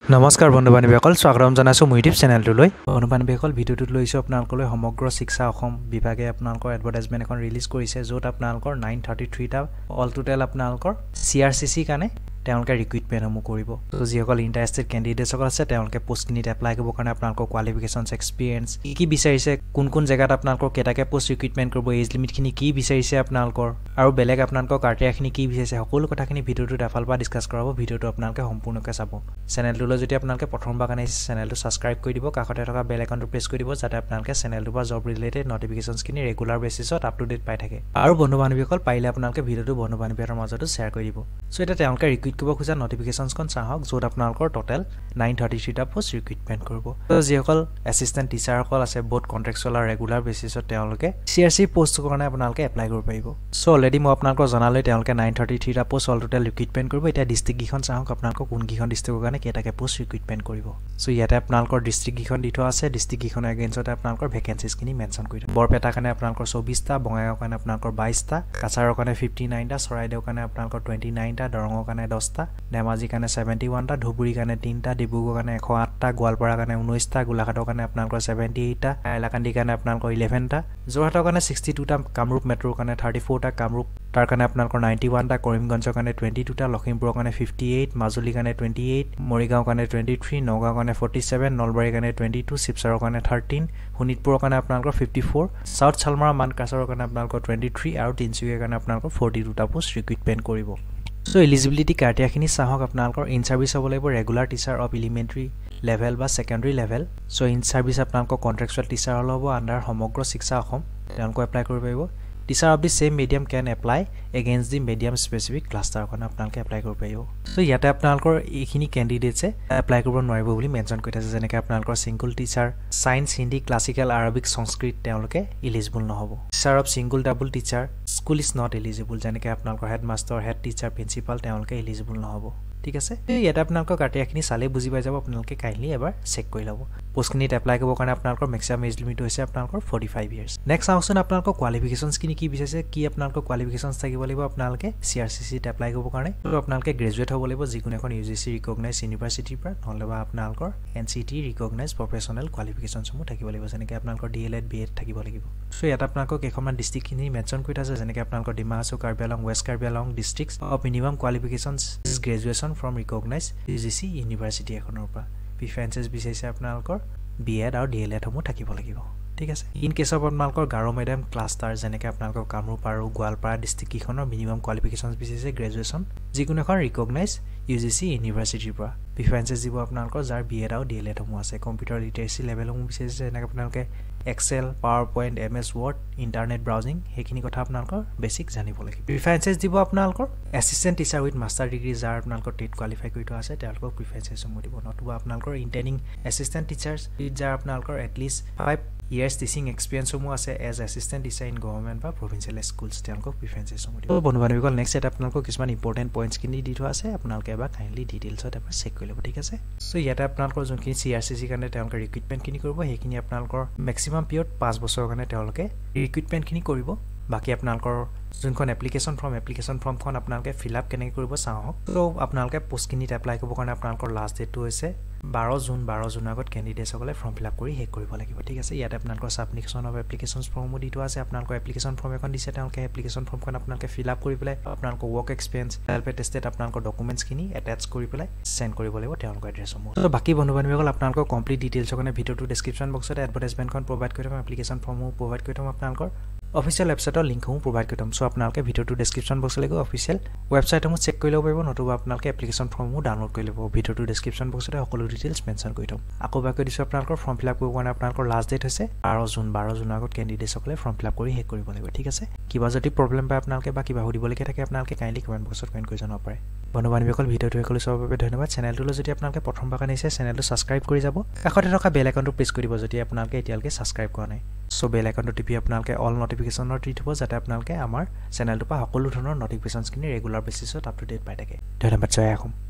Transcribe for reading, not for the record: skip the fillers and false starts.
নমস্কাৰ বন্ধু-বান্ধৱীসকল স্বাগতম জনাইছো মোৰ ইউটিউব চেনেলটোলৈ বন্ধু-বান্ধৱীসকল ভিডিঅ'টোত লৈছো আপোনালোকলৈ সমগ্ৰ শিক্ষা অসম বিভাগে আপোনালোকৰ এডভাৰটাইজমেন্ট এখন ৰিলিজ কৰিছে য'ত আপোনালোকৰ 933 টা অল টোটাল আপোনালোকৰ CRCC কাৰণে তেওঁলোকে ৰিক্ৰুটমেন্ট সমূহ কৰিব তো যিসকল ইন্টাৰেষ্টেড ক্যান্ডিডেটছ সকল আছে তেওঁলোকে পোষ্টখিনিত এপ্লাই কৰিব কাৰণে আপোনালোকৰ কোৱালিফিকেশনছ এক্সপেৰিয়েন্স কি বিচাৰিছে কোন জেগাত আপোনালোকৰ কেটাকে পোষ্ট ৰিক্ৰুটমেন্ট কৰিব এজ লিমিটখিনি কি বিচাৰিছে আপোনালোকৰ আৰু বেলেগ আপোনালোকৰ ক্ৰাইটেৰিয়াখিনি কি বিচাৰিছে সকলো কথাখিনি ভিডিঅ'টোত এফালপা ডিসকাস কৰাব ভিডিঅ'টো আপোনালোকে সম্পূৰ্ণকৈ চাব চেনেলটোলৈ যদি আপোনালোকে প্ৰথমবাৰ কাৰণে চেনেলটো সাবস্ক্ৰাইব কৰি দিব কাষতে থকা বেল আইকনটো প্ৰেছ কৰি দিব যাতে আপোনালোকে চেনেলটোৰ পৰা জব ৰিলেটেড নটিফিকেশনছখিনি ৰেগুলাৰ বেচিছত আপ টু ডেট পাই থাকে আৰু বন্ধু-বান্ধৱীসকল পাৰিলে আপোনালোকে ভিডিঅ'টো বন্ধু-বান্ধৱীৰ মাজতো শ্বেয়াৰ কৰি দিব সো এটা তেওঁলোকে ৰিক্ৰুট কৰিব খোজা নটিফিকেশনছখন চাহক য'ত আপোনালোকৰ টোটাল 933 টা পোষ্ট ৰিক্ৰুটমেন্ট কৰিব তো যিসকল এসিস্ট্যান্ট টিচাৰ সকল আছে বহুত কন্ট্ৰাকচুৱেল আৰু ৰেগুলাৰ বেচিছত তেওঁলোকে CRC পোষ্ট কাৰণে আপোনালোকে এপ্লাই কৰিব পাৰিব সো অলৰেডি মই আপোনালোকক জনালৈ তেওঁলোকে 933 টা পোষ্ট অল টোটাল ৰিক্ৰুটমেন্ট কৰিব এটা ডিস্ট্ৰিক্ট গিখন চাহক আপোনালোকক কোন গিখন ডিস্ট্ৰিক্টৰ কাৰণে কেটাকে পোষ্ট ৰিক্ৰুটমেন্ট কৰিব সো ইয়াতে আপোনালোকৰ ডিস্ট্ৰিক্ট গিখন দিটো আছে ডিস্ট্ৰিক্ট গিখনৰ এগেইনষ্টতে আপোনালোকৰ ভ্যাকেন্সিছখিনি মেনশন কৰি বৰপেটা কাৰণে আপোনালোকৰ 24 টা বঙাইগাঁও কাৰণে আপোনালোকৰ 22 টা কাছাৰৰ কাৰণে 59 টা চৰাইদেউ কাৰণে আপোনালোকৰ 29 টা দৰঙৰ কাৰণে 10 টা ধেমাজি কাৰণে 71 টা ধুবুৰী কাৰণে 3 টা ডিব্ৰুগড় কাৰণে 108 টা গোৱালপাৰা কাৰণে 19 টা গোলাঘাটৰ কাৰণে আপোনালোকৰ 78 টা এলাকান্দি কাৰণে আপোনালোকৰ 11 টা যোৰহাটৰ কাৰণে 62 টা কামৰূপ মেট্ৰৰ কাৰণে 34 টা কামৰূপ তাৰ কাৰণে আপোনালোকৰ 91 টা কৰিমগঞ্জৰ কাৰণে 22 টা লখিমপুৰৰ কাৰণে 58 মাজুলী কাৰণে 28 মৰিগাঁও কাৰণে 23 নগাঁও কাৰণে 47 নলবাৰী কাৰণে 22 শিৱসাগৰ কাৰণে 13 শোণিতপুৰৰ কাৰণে আপোনালোকৰ 54 সাউথ চালমাৰা মানকাছৰৰ কাৰণে আপোনালোকৰ 23 আৰু তিনচুকীয়াৰ কাৰণে আপোনালোকৰ 42 টা পোষ্ট ৰিক্ৰুটমেন্ট কৰিব So eligibility criteria khini sahok apnalkor in service hobo laibo regular teacher of elementary level ba secondary level so in service apnalkor contractual teacher hobo under Samagra Shiksha Assam তেওঁলোক apply কৰিব পাৰিব teacher of the same medium can apply against the medium specific cluster kon apnalke apply কৰিব পাৰিব so ইয়াতে apnalkor এখিনি candidates apply কৰিব নোৱাৰিব বুলি মেনশন কৰি আছে যেনেকৈ apnalkor single teacher science hindi classical arabic sanskrit তেওঁলোকে eligible নহব teacher of single double teacher school is not eligible যেনেকৈ apnalkor headmaster head teacher principal তেওঁলোকে eligible নহব ঠিক আছে ইয়াতে আপোনালোকৰ ক্ৰাইটেৰিয়াখিনি চালে বুজি পাই যাব আপোনালোকে কাইন্ডলি এবাৰ চেক কৰি লব পোষ্টখিনিত এপ্লাই কৰিব কাৰণে আপোনালোকৰ মেক্সিমাম এজ লিমিট হৈছে আপোনালোকৰ 45 ইয়াৰ্স নেক্সট আউটছন আপোনালোকৰ কোৱালিফিকেশনছ কি বিচাৰিছে কি আপোনালোকৰ কোৱালিফিকেশনছ থাকিব লাগিব আপোনালোকে CRCC ত এপ্লাই কৰিব কাৰণে তো আপোনালোকে গ্ৰেজুৱেট হ'ব লাগিব যিকোনো এখন UGC ৰিকগনাইজ ইউনিভাৰ্চিটিৰ পৰা নহলেবা আপোনালোকৰ NCT ৰিকগনাইজ প্ৰফেচনেল কোৱালিফিকেশনছ সমূহ থাকিব লাগিব যেনেকৈ আপোনালোকৰ DLED BEd থাকিব লাগিব সো ইয়াত আপোনালোকক কেইখনমান ডিস্ট্ৰিক্টখিনি মেনশন কৰি আছে যেনেকৈ আপোনালোকৰ Dima Hasao Karbi Anglong west Karbi Anglong districts of minimum qualifications is graduation from recognized UGC university এখনৰ পৰা প্ৰিফাৰেন্সেছ বিচাৰিছে আপোনালোকৰ BEd আৰু DLED সমূহ থাকিব লাগিব ঠিক আছে ইন কেছ অফ আপোনালোকৰ গাৰো মিডিয়াম ক্লাষ্টাৰ যেনেকৈ আপোনালোকৰ কামৰূপ আৰু গোৱালপাৰা ডিস্ট্ৰিক্ট কিখনৰ মিনিমাম কোৱালিফিকেশনছ বিচাৰিছে গ্ৰেজুৱেচন যিকোনো এখন ৰিকগনাইজড UGC ইউনিভাৰ্চিটিৰ পৰা প্ৰিফাৰেন্সেছ দিব আপোনালোকৰ যাৰ BEd আৰু DLED সমূহ আছে কম্পিউটাৰ লিটাৰেসি লেভেল সমূহ বিচাৰিছে যেনেকৈ আপোনালোকে Excel PowerPoint MS Word internet browsing হেখিনি কথা আপোনালোকৰ বেসিক জানিব লাগিব প্ৰিফাৰেন্সেছ দিব আপোনালোকৰ assistant teacher with master degree যাৰ আপোনালোকৰ টেট কোৱালিফাই কৰি থোৱা আছে তেওঁলোকক প্ৰিফাৰেন্সেছ সমূহ দিব নতুবা আপোনালোকৰ ইন্টাৰ্নিং এসিস্ট্যান্ট টিচাৰ্ছ যাৰ আপোনালোকৰ এটলিষ্ট 5 years teaching experience সমূহ আছে as assistant teacher in government বা provincial schools তেওঁলোকক প্ৰিফাৰেন্সেছ সমূহ দিব বন্ধু-বান্ধৱীসকল নেক্সট এটা আপোনালোকক কিছুমান ইম্পৰ্টেন্ট পইণ্টছ কিনি দি থোৱা আছে আপোনালোকে এবাৰ কাইন্ডলি ডিটেইলছত এবাৰ চেক কৰি ল'ব ঠিক আছে সো ইয়াতে আপোনালোকৰ যোনখিনি CRCC কাৰণে তেওঁলোকে ৰিক্ৰুটমেন্ট কিনি কৰিব সেইখিনি আপোনালোকৰ মেক্সিমাম পিৰিয়ড 5 বছৰৰ কাৰণে তেওঁলোকে ৰিক্ৰুটমেন্ট কিনি কৰিব বাকি আপোনালোকৰ যোনখন এপ্লিকেশন ফৰ্মখন আপোনালোকে ফিল আপ কেনেকৈ কৰিব চাওক তো আপোনালোকে পোষ্টখিনিত এপ্লাই কৰিব কাৰণে আপোনালোকৰ লাষ্ট ডেটটো হৈছে 12 জুন আগত ক্যান্ডিডেটছ সকলে ফৰ্ম ফিল আপ কৰি শেষ কৰিব লাগিব ঠিক আছে ইয়াতে আপোনালোকৰ সাবমিশন অফ এপ্লিকেশনছ ফৰ্মো দিটো আছে আপোনালোকৰ এপ্লিকেশন ফৰ্ম এখন দিছে তেওঁলোকে এপ্লিকেশন ফৰ্মখন আপোনালোকে ফিল আপ কৰি পেলাই আপোনালোকৰ ওয়াৰ্ক এক্সপেৰিয়েন্স সেলফ এটেস্টেড আপোনালোকৰ ডকুমেন্টছখিনি এটাচ কৰি পেলাই সেন্ড কৰিব লাগিব তেওঁলোকৰ এড্ৰেছসমূহ তো বাকি বন্ধু-বান্ধৱীসকল আপোনালোকৰ কমপ্লিট ডিটেইলছৰ কাৰণে ভিডিওটো ডেসক্ৰিপচন বক্সত এডভাৰটাইজমেন্টখন প্ৰভাইড কৰি থম এপ্লিকেশন ফৰ্মো প্ৰভাইড কৰি থম আপোনালোকৰ অফিচিয়েল ৱেবছাইটৰ লিংকসমূহ প্ৰভাইড কৰি থম সো আপোনালোকে ভিডিওটো ডেসক্ৰিপচন বক্সলৈ গৈ অফিচিয়েল ৱেবছাইটসমূহ চেক কৰি ল'ব পাৰিব নতুবা আপোনালোকে এপ্লিকেশন ফৰ্মসমূহ ডাউনলোড কৰি ল'ব ভিডিওটো ডেসক্ৰিপচন বক্সতে সকলো ডিটেইলছ মেনশন কৰি থম আকৌ বাকি দিছো আপোনালোকৰ ফৰ্ম ফিল আপ কৰিব কাৰণে আপোনালোকৰ লাষ্ট ডেট হৈছে 12 জুন আগত ক্যান্ডিডেটছ সকলে ফৰ্ম ফিল আপ কৰি শেষ কৰিব লাগিব ঠিক আছে কিবা যদি প্ৰবলেম পায় আপোনালোকে বা কিবা সুধিবলগীয়া থাকে আপোনালোকে কাইন্ডলি কমেন্ট বক্সত কমেন্ট কৰি জনাব পাৰে বন্ধু-বান্ধৱীসকল ভিডিওটো সকলো চাবৰ বাবে ধন্যবাদ চেনেলটোলৈ যদি আপোনালোকে প্ৰথমবাৰ কানিছে চেনেলটো সাবস্ক্ৰাইব কৰি যাব কাষতে থকা বেল আইকনটো প্ৰেছ কৰি দিব যদি আপোনালোকে এতিয়ালৈকে সাবস্ক্ৰাইব কৰা নাই সো বেল আইকনটো টিপি আপোনালোকে অল নটিফিকেশনৰ দি থব যাতে আপোনালোকে আমাৰ চেনেলটোৰ পৰা সকলো ধৰণৰ নটিফিকেশনছখিনি ৰেগুলাৰ বেচিছত আপ টু ডেট পাই থাকে ধন্যবাদ জয় অসম